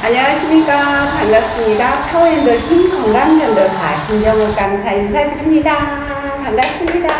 안녕하십니까. 반갑습니다. 파워엔돌핀 건강전도사 김정옥 강사 인사드립니다. 반갑습니다.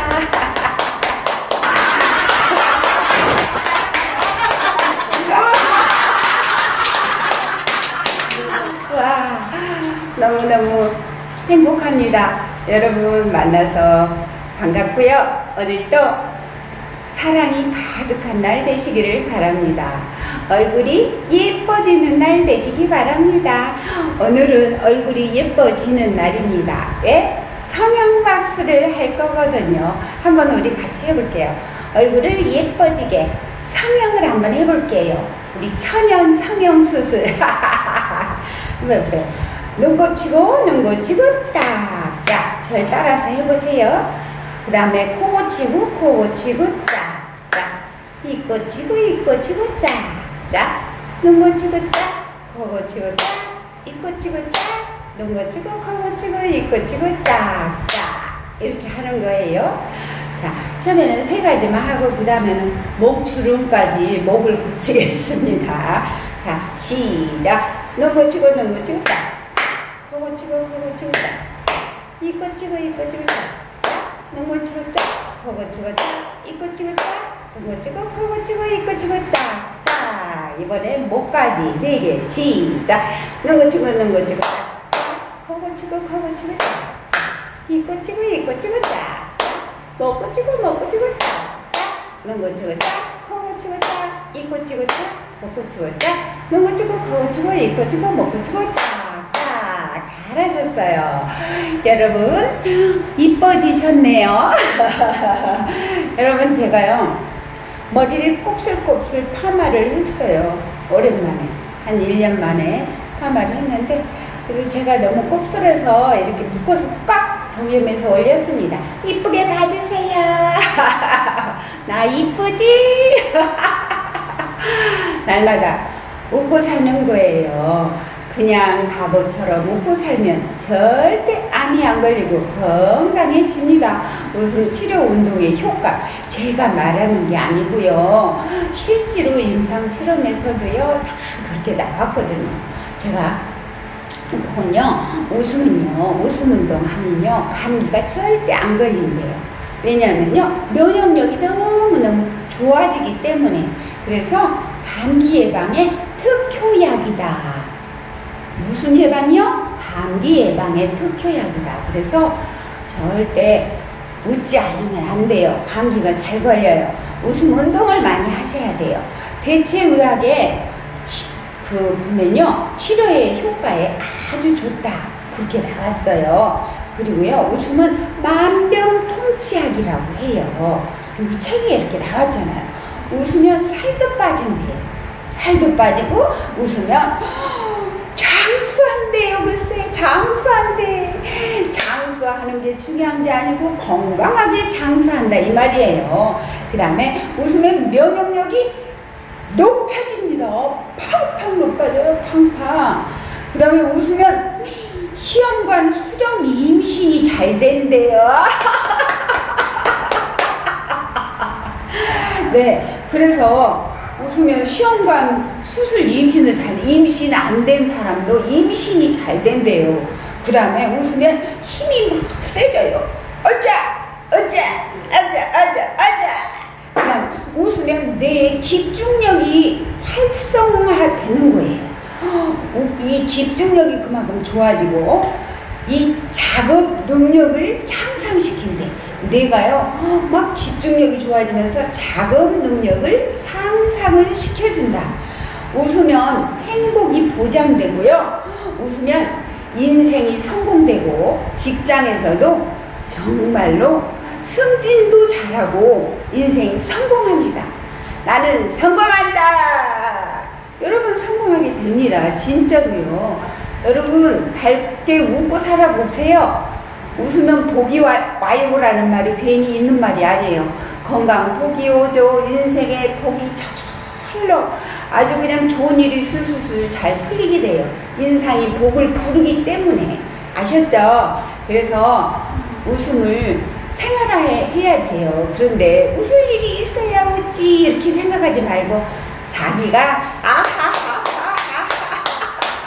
와, 너무너무 행복합니다. 여러분 만나서 반갑고요. 오늘도 사랑이 가득한 날 되시기를 바랍니다. 얼굴이 예뻐지는 날 되시기 바랍니다. 오늘은 얼굴이 예뻐지는 날입니다. 왜? 성형박수를 할 거거든요. 한번 우리 같이 해볼게요. 얼굴을 예뻐지게 성형을 한번 해볼게요. 우리 천연 성형수술. 한번 해볼게요. 눈 고치고 눈 고치고 딱. 자, 절 따라서 해보세요. 그 다음에 코 고치고 코 고치고 짝. 입 고치고 입 고치고 짝. 눈 고치고 짝. 코 고치고 짝. 입 고치고 짝. 눈 고치고 코 고치고 입 고치고 짝. 이렇게 하는 거예요. 자, 처음에는 세 가지만 하고 그 다음에는 목 주름까지 목을 고치겠습니다. 자, 시작. 눈 고치고 눈 고치고 짝. 코 고치고 코 고치고 짝. 입 고치고 입 고치고 짝. 눈 고치고 짝. 코 고치고 짝. 입 고치고 짝. 눈 고치고 코 고치고 입 고치고 짝. 이번에 목까지 4개 시작. 눈 고치고 눈 고치고 짝. 코 고치고 코 고치고 짝. 입 고치고 입 고치고 짝. 목 고치고 목 고치고 짝. 눈 고치고 짝. 코 고치고 짝. 입 고치고 짝. 목 고치고 짝. 눈 고치고 코 고치고 입 고치고 목 고치고 짝. 잘하셨어요. 여러분 이뻐지셨네요. 여러분 제가요 머리를 곱슬곱슬 파마를 했어요. 오랜만에 한 1년 만에 파마를 했는데 그래서 제가 너무 곱슬해서 이렇게 묶어서 꽉 동염해서 올렸습니다. 이쁘게 봐주세요. 나 이쁘지? 날마다 웃고 사는 거예요. 그냥 바보처럼 웃고 살면 절대 암이 안 걸리고 건강해집니다. 웃음 치료 운동의 효과 제가 말하는 게 아니고요. 실제로 임상 실험에서도요 다 그렇게 나왔거든요. 제가 그건요 웃음 운동 하면요 감기가 절대 안 걸린대요. 왜냐면요 면역력이 너무너무 좋아지기 때문에. 그래서 감기 예방의 특효약이다. 무슨 예방이요? 감기 예방의 특효약이다. 그래서 절대 웃지 않으면 안 돼요. 감기가 잘 걸려요. 웃음 운동을 많이 하셔야 돼요. 대체의학에 보면요 치료의 효과에 아주 좋다 그렇게 나왔어요. 그리고요 웃음은 만병통치약이라고 해요. 여기 책에 이렇게 나왔잖아요. 웃으면 살도 빠진대요. 살도 빠지고 웃으면 장수한대요. 글쎄 장수한대. 장수하는 게 중요한 게 아니고 건강하게 장수한다 이 말이에요. 그 다음에 웃으면 면역력이 높아집니다. 팡팡 높아져요. 팡팡. 그 다음에 웃으면 시험관 수정 임신이 잘 된대요. 네, 그래서 웃으면 시험관 수술 임신을 임신 안 된 사람도 임신이 잘 된대요. 그 다음에 웃으면 힘이 막 세져요. 어자. 그 다음에 웃으면 뇌의 집중력이 활성화되는 거예요. 이 집중력이 그만큼 좋아지고 이 작업 능력을 향상시킨대. 뇌가요 막 집중력이 좋아지면서 작업 능력을 향상을 시켜준다. 웃으면 행복이 보장되고요. 웃으면 인생이 성공되고 직장에서도 정말로 승진도 잘하고 인생이 성공합니다. 나는 성공한다. 여러분 성공하게 됩니다. 진짜로요. 여러분 밝게 웃고 살아보세요. 웃으면 복이 와요라는 말이 괜히 있는 말이 아니에요. 건강 복이 오죠. 인생의 복이 저절로 아주 그냥 좋은 일이 술술술 잘 풀리게 돼요. 인상이 복을 부르기 때문에. 아셨죠? 그래서 웃음을 생활화해야 돼요. 그런데 웃을 일이 있어야 웃지 이렇게 생각하지 말고 자기가 아하하하하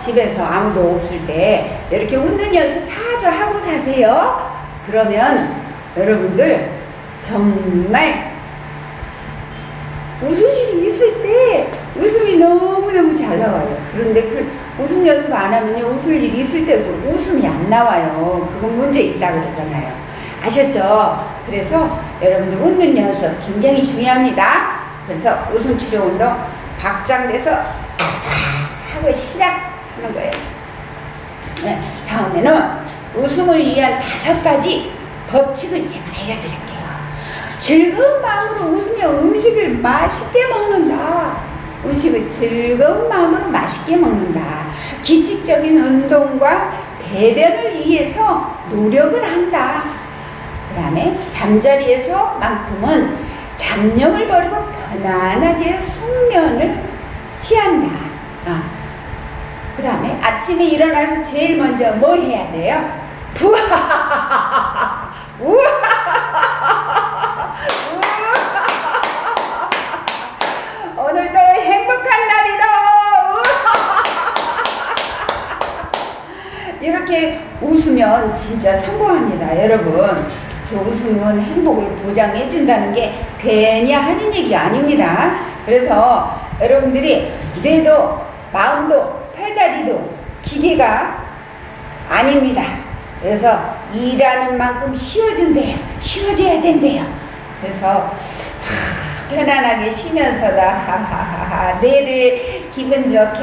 집에서 아무도 없을 때 이렇게 웃는 연습 자주 하고 사세요. 그러면 여러분들 정말 웃을 일이 있을 때 웃음이 너무너무 잘 나와요. 그런데 그 웃음 연습 안 하면요, 웃을 일이 있을 때도 웃음이 안 나와요. 그건 문제 있다 그러잖아요. 아셨죠? 그래서 여러분들 웃는 연습 굉장히 중요합니다. 그래서 웃음 치료 운동 박장돼서 아싸 하고 시작하는 거예요. 네, 다음에는 웃음을 위한 5가지 법칙을 제가 알려드릴게요. 즐거운 마음으로 웃으며 음식을 맛있게 먹는다. 음식을 즐거운 마음으로 맛있게 먹는다. 규칙적인 운동과 배변을 위해서 노력을 한다. 그 다음에 잠자리에서만큼은 잡념을 버리고 편안하게 숙면을 취한다. 그 다음에 아침에 일어나서 제일 먼저 뭐 해야 돼요? 부하하하하하 오늘도 행복한 날이다. 이렇게 웃으면 진짜 성공합니다. 여러분, 저 웃음은 행복을 보장해 준다는 게 괜히 하는 얘기 아닙니다. 그래서 여러분들이 뇌도 마음도 팔다리도 기계가 아닙니다. 그래서 일하는 만큼 쉬어준대요. 쉬어줘야 된대요. 그래서 참 편안하게 쉬면서다 하하하하 뇌를 기분 좋게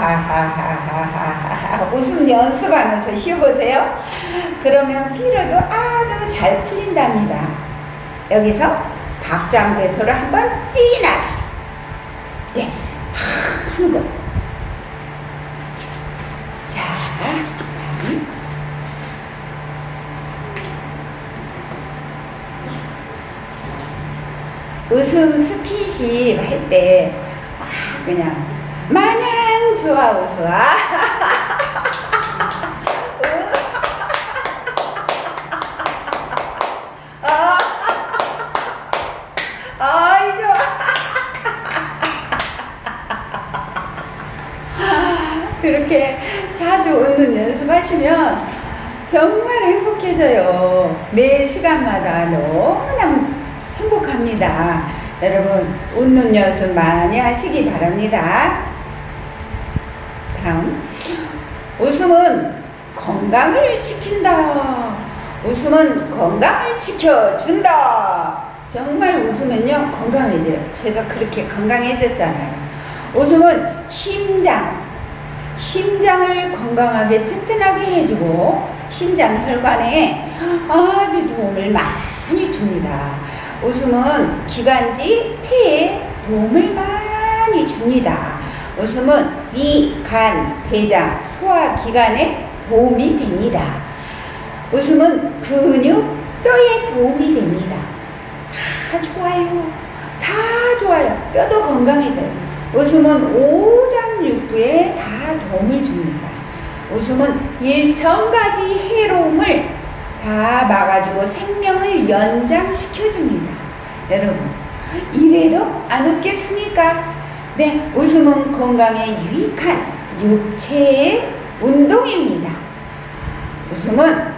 하하하하하하 웃음 연습하면서 쉬어보세요. 그러면 피로도 아주 잘 풀린답니다. 여기서 박장대소를 한번 진하게 네 하는 거. 자, 웃음 스킨십 할 때 그냥 마냥 좋아 좋아 아이 좋아 그렇게 자주 웃는 연습하시면 정말 행복해져요. 매 시간마다 너무나 행복합니다. 여러분 웃는 연습 많이 하시기 바랍니다. 다음, 웃음은 건강을 지킨다. 웃음은 건강을 지켜준다. 정말 웃으면요 건강해져요. 제가 그렇게 건강해졌잖아요. 웃음은 심장을 건강하게 튼튼하게 해주고 심장 혈관에 아주 도움을 많이 줍니다. 웃음은 기관지, 폐에 도움을 많이 줍니다. 웃음은 위, 간, 대장, 소화기관에 도움이 됩니다. 웃음은 근육, 뼈에 도움이 됩니다. 다 좋아요. 다 좋아요. 뼈도 건강해져요. 웃음은 오장육부에 다 도움을 줍니다. 웃음은 1000가지 해로움을 다 막아주고 생명을 연장시켜줍니다. 여러분, 이래도 안 웃겠습니까? 네, 웃음은 건강에 유익한 육체의 운동입니다. 웃음은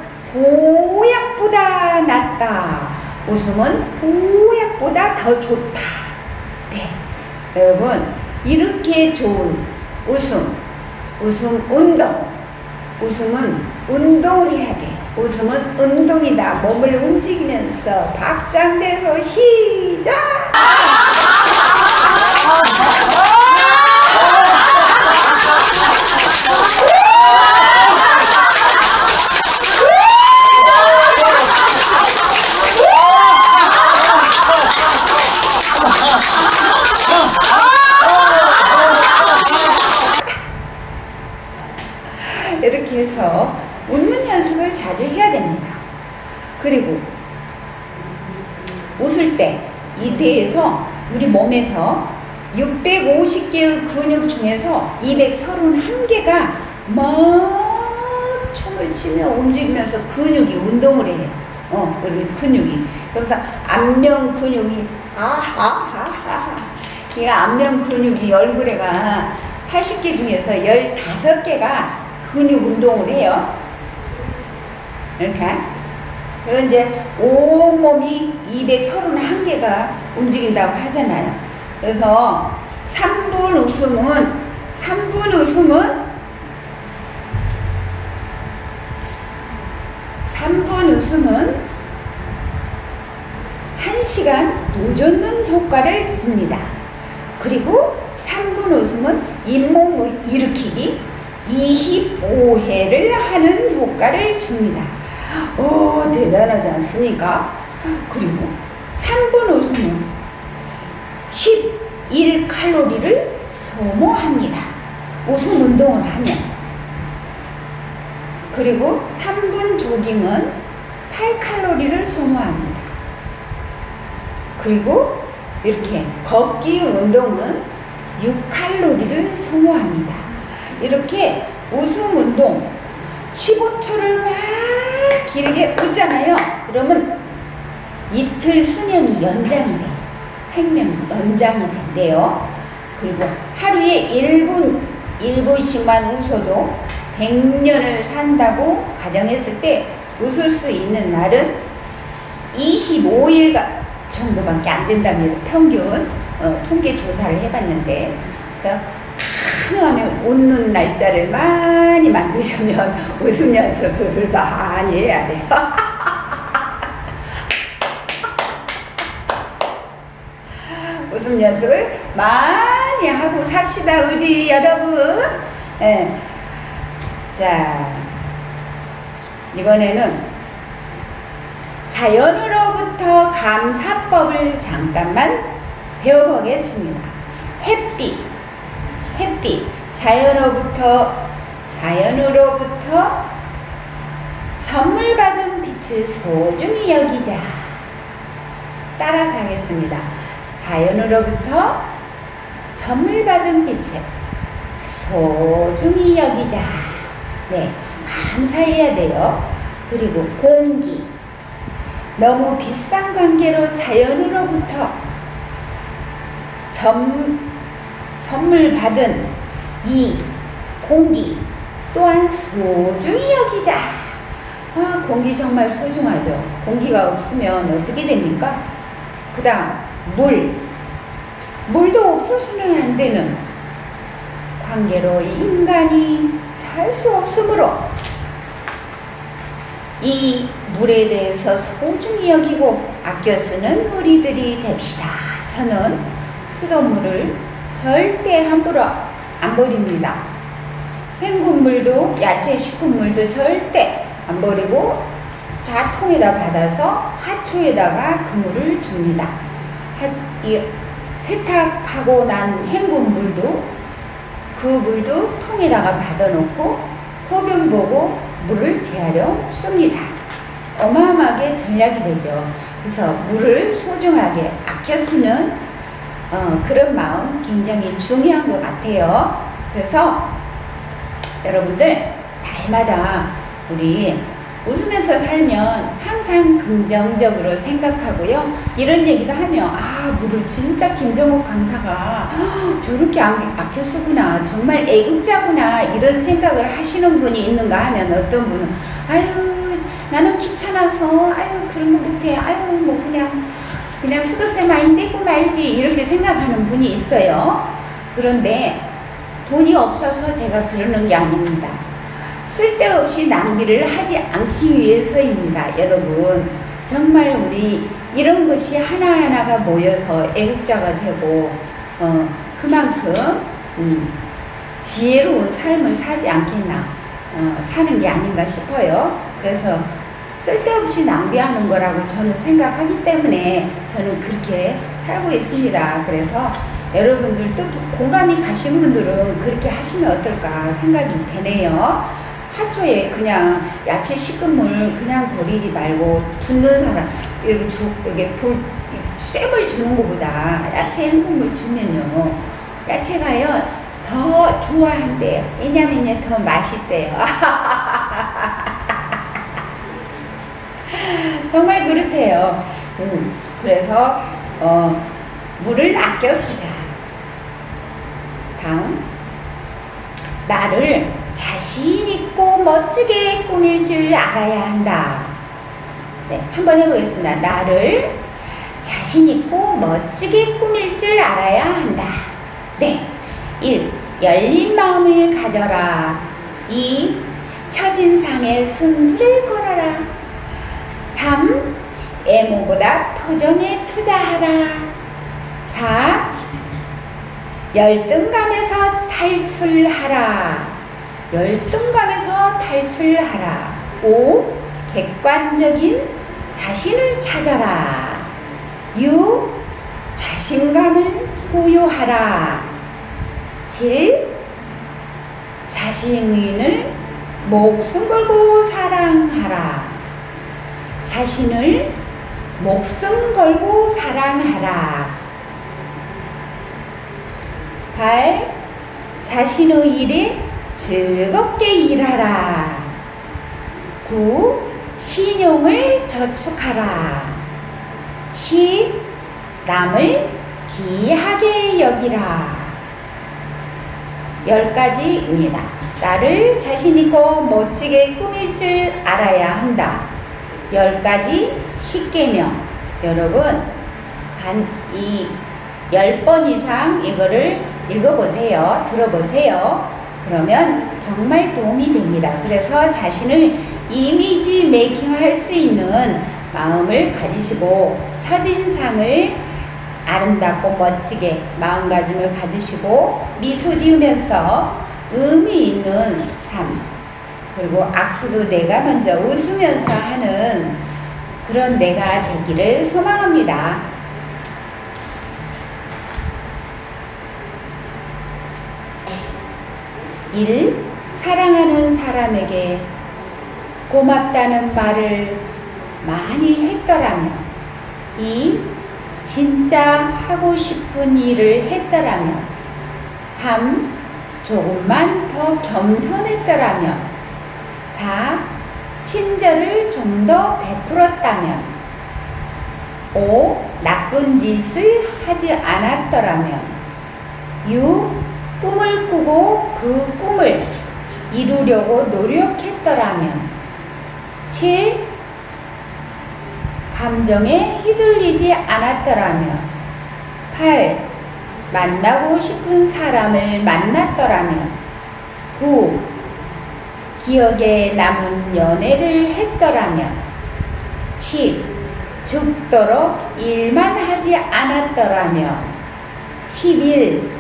보약보다 낫다. 웃음은 보약보다 더 좋다. 네, 여러분, 이렇게 좋은 웃음 운동. 웃음은 운동을 해야 돼요. 웃음은 운동이다. 몸을 움직이면서 박장대소 시작! 이렇게 해서 웃는 연습을 자주 해야 됩니다. 그리고 웃을 때 이 뇌에서 우리 몸에서 650개의 근육 중에서 231개가 막 춤을 치며 움직이면서 근육이 운동을 해요. 우리 근육이. 그래서 안면 근육이 이 안면 근육이 얼굴에가 80개 중에서 15개가 근육 운동을 해요. 이렇게. 그래서 이제 온몸이 231개가 움직인다고 하잖아요. 그래서 3분 웃음은 1시간 노젓는 효과를 줍니다. 그리고 3분 웃음은 잇몸 일으키기 25회를 하는 효과를 줍니다. 오, 대단하지 않습니까? 그리고 3분 웃음은 11칼로리를 소모합니다. 웃음 운동을 하면. 그리고 3분 조깅은 8칼로리를 소모합니다. 그리고 이렇게 걷기 운동은 6칼로리를 소모합니다. 이렇게 웃음 운동 15초를 막 길게 웃잖아요. 그러면 이틀 수명이 연장이 돼요. 생명이 연장이 된대요. 그리고 하루에 1분씩만 웃어도 100년을 산다고 가정했을 때 웃을 수 있는 날은 25일 정도밖에 안 된답니다. 평균 통계 조사를 해봤는데, 그래서 가능하면 웃는 날짜를 많이 만들려면 웃음 연습을 많이 해야 돼요. 웃음 연습을 많이 하고 삽시다, 우리 여러분. 네. 자, 이번에는 자연으로부터 감사법을 잠깐만 배워보겠습니다. 햇빛, 자연으로부터 선물 받은 빛을 소중히 여기자. 따라서 하겠습니다. 자연으로부터 선물 받은 빛을 소중히 여기자. 네, 감사해야 돼요. 그리고 공기, 너무 비싼 관계로 자연으로부터 선물 받은 이 공기 또한 소중히 여기자. 아, 공기 정말 소중하죠. 공기가 없으면 어떻게 됩니까? 그 다음 물도 없어서는 안 되는 관계로 인간이 살 수 없으므로 이 물에 대해서 소중히 여기고 아껴 쓰는 우리들이 됩시다. 저는 수돗물을 절대 함부로 안 버립니다. 헹군물도 야채 식품물도 절대 안 버리고 다 통에다 받아서 하초에다가 그물을 줍니다. 세탁하고 난 헹군물도 그 물도 통에다가 받아놓고 소변 보고 물을 재활용 씁니다. 어마어마하게 전략이 되죠. 그래서 물을 소중하게 아껴 쓰는 그런 마음 굉장히 중요한 것 같아요. 그래서 여러분들 날마다 우리 웃으면서 살면 항상 긍정적으로 생각하고요. 이런 얘기도 하면 물을 진짜 김정욱 강사가 저렇게 아껴 쓰구나, 정말 애국자구나, 이런 생각을 하시는 분이 있는가 하면, 어떤 분은 나는 귀찮아서 그런 거 못해, 뭐 그냥 수도세 많이 떼고 말지, 이렇게 생각하는 분이 있어요. 그런데 돈이 없어서 제가 그러는 게 아닙니다. 쓸데없이 낭비를 하지 않기 위해서입니다. 여러분, 정말 우리 이런 것이 하나하나가 모여서 애국자가 되고 그만큼 지혜로운 삶을 사지 않겠나, 사는 게 아닌가 싶어요. 그래서 쓸데없이 낭비하는 거라고 저는 생각하기 때문에 저는 그렇게 살고 있습니다. 그래서 여러분들도 공감이 가신 분들은 그렇게 하시면 어떨까 생각이 되네요. 하초에 그냥 야채 식근물 그냥 버리지 말고 붓는 사람, 이렇게 쌤을 주는 것보다 야채 헹군물 주면요, 야채가요 더 좋아한대요. 왜냐면 더 맛있대요. 정말 그렇대요. 그래서 물을 아껴 쓰자. 다음, 나를 자신 있고 멋지게 꾸밀 줄 알아야 한다. 네, 한번 해보겠습니다. 나를 자신 있고 멋지게 꾸밀 줄 알아야 한다. 네. 1. 열린 마음을 가져라. 2. 첫인상에 승부를 걸어라. 3. 애모보다 표정에 투자하라. 4. 열등감에서 탈출하라. 열등감에서 탈출하라. 5. 객관적인 자신을 찾아라. 6. 자신감을 소유하라. 7. 자신을 목숨 걸고 사랑하라. 자신을 목숨 걸고 사랑하라. 8. 자신의 일에 즐겁게 일하라. 9. 신용을 저축하라. 10. 남을 귀하게 여기라. 10가지입니다. 나를 자신있고 멋지게 꾸밀 줄 알아야 한다. 10가지 10계명. 여러분, 10번 이상 이거를 읽어보세요. 들어보세요. 그러면 정말 도움이 됩니다. 그래서 자신을 이미지 메이킹할 수 있는 마음을 가지시고 첫인상을 아름답고 멋지게 마음가짐을 가지시고 미소 지으면서 의미 있는 삶, 그리고 악수도 내가 먼저 웃으면서 하는 그런 내가 되기를 소망합니다. 1. 사랑하는 사람에게 고맙다는 말을 많이 했더라면. 2. 진짜 하고 싶은 일을 했더라면. 3. 조금만 더 겸손했더라면. 4. 친절을 좀 더 베풀었다면. 5. 나쁜 짓을 하지 않았더라면. 6. 꿈을 꾸고 그 꿈을 이루려고 노력했더라면. 7. 감정에 휘둘리지 않았더라면. 8. 만나고 싶은 사람을 만났더라면. 9. 기억에 남은 연애를 했더라면. 10. 죽도록 일만 하지 않았더라면. 11.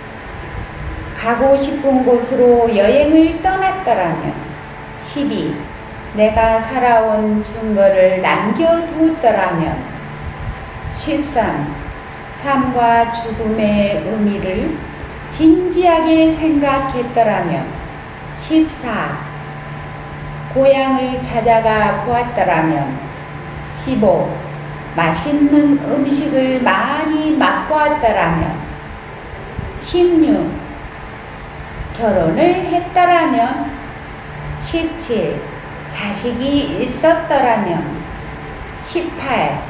가고 싶은 곳으로 여행을 떠났더라면. 12. 내가 살아온 증거를 남겨두었더라면. 13. 삶과 죽음의 의미를 진지하게 생각했더라면. 14. 고향을 찾아가 보았더라면. 15. 맛있는 음식을 많이 맛보았더라면. 16. 결혼을 했더라면. 17. 자식이 있었더라면. 18.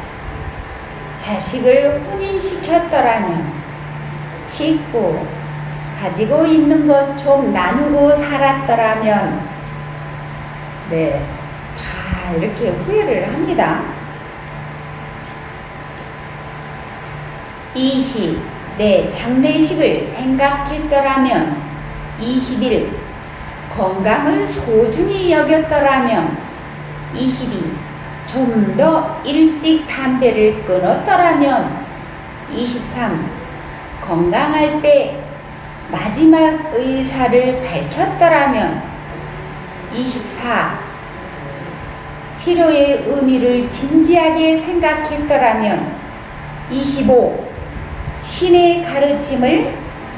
자식을 혼인시켰더라면. 19. 가지고 있는 것 좀 나누고 살았더라면. 네, 다 이렇게 후회를 합니다. 20. 내 장례식을 생각했더라면. 21. 건강을 소중히 여겼더라면. 22. 좀 더 일찍 담배를 끊었더라면. 23. 건강할 때 마지막 의사를 밝혔더라면. 24. 치료의 의미를 진지하게 생각했더라면. 25. 신의 가르침을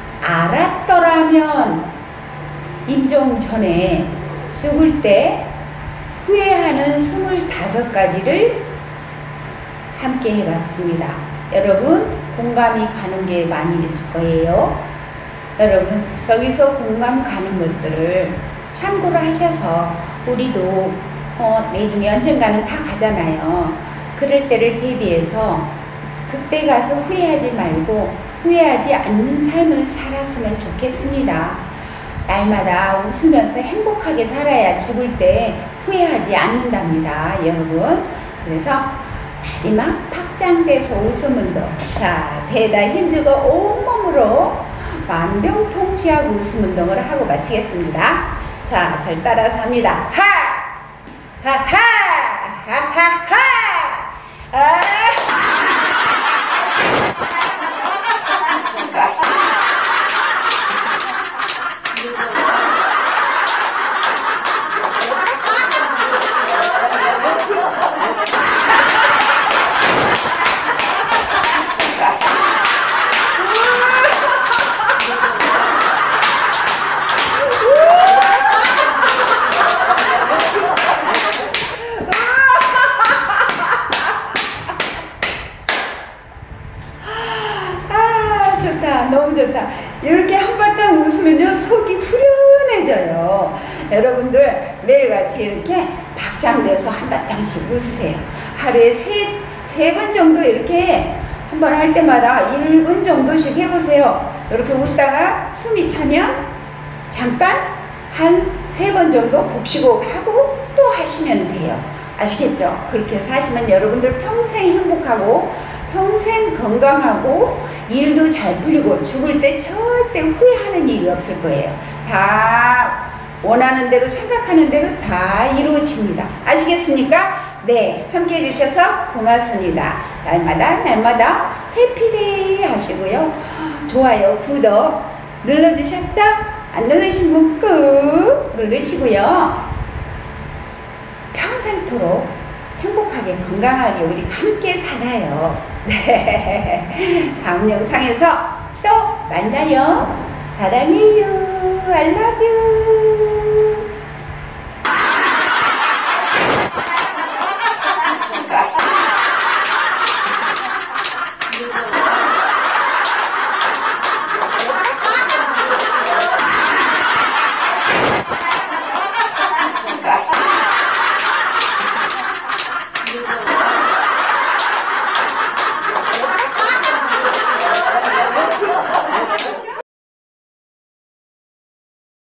알았더라면. 임종 전에 죽을 때 후회하는 25가지를 함께 해봤습니다. 여러분, 공감이 가는 게 많이 있을 거예요. 여러분, 여기서 공감 가는 것들을 참고로 하셔서 우리도 내중에 언젠가는 다 가잖아요. 그럴 때를 대비해서 그때 가서 후회하지 말고 후회하지 않는 삶을 살았으면 좋겠습니다. 날마다 웃으면서 행복하게 살아야 죽을 때 후회하지 않는답니다, 여러분. 그래서 마지막 박장대소 웃음 운동. 자, 배에다 힘주고 온몸으로 만병통치약 웃음 운동을 하고 마치겠습니다. 자, 잘 따라서 합니다. 하! 하하! 하하하! 아! 좋다, 너무 좋다. 이렇게 한바탕 웃으면요 속이 후련해져요. 여러분들 매일같이 이렇게 박장대소 한바탕씩 웃으세요. 하루에 세 번 정도 이렇게 한 번 할 때마다 1분 정도씩 해보세요. 이렇게 웃다가 숨이 차면 잠깐 한 3번 정도 복식호흡하고 또 하시면 돼요. 아시겠죠? 그렇게 해서 하시면 여러분들 평생 행복하고 평생 건강하고 일도 잘 풀리고 죽을 때 절대 후회하는 일이 없을 거예요. 다 원하는 대로 생각하는 대로 다 이루어집니다. 아시겠습니까? 네, 함께 해주셔서 고맙습니다. 날마다 해피데이 하시고요. 좋아요, 구독 눌러주셨죠? 안 누르신 분 꾹 누르시고요. 평생토록 행복하게 건강하게 우리 함께 살아요. 네, 다음 영상에서 또 만나요. 사랑해요. I love you.